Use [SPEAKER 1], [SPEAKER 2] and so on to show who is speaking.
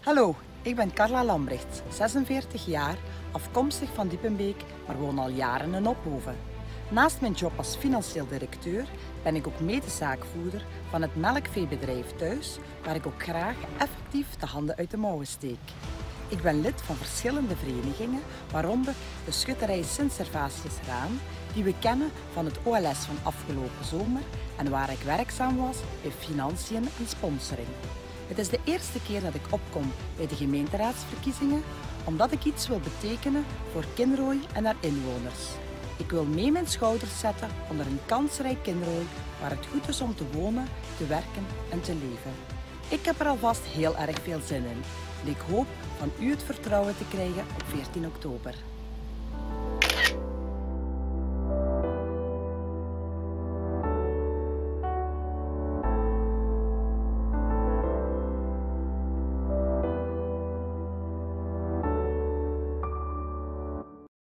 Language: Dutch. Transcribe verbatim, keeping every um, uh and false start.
[SPEAKER 1] Hallo, ik ben Carla Lambrechts, zesenveertig jaar, afkomstig van Diepenbeek, maar woon al jaren in Ophoven. Naast mijn job als financieel directeur ben ik ook medezaakvoerder van het melkveebedrijf Thuis, waar ik ook graag effectief de handen uit de mouwen steek. Ik ben lid van verschillende verenigingen, waaronder de Schutterij Sint-Servatius Raan, die we kennen van het O L S van afgelopen zomer en waar ik werkzaam was bij financiën en sponsoring. Het is de eerste keer dat ik opkom bij de gemeenteraadsverkiezingen, omdat ik iets wil betekenen voor Kinrooi en haar inwoners. Ik wil mee mijn schouders zetten onder een kansrijk Kinrooi waar het goed is om te wonen, te werken en te leven. Ik heb er alvast heel erg veel zin in en ik hoop van u het vertrouwen te krijgen op veertien oktober.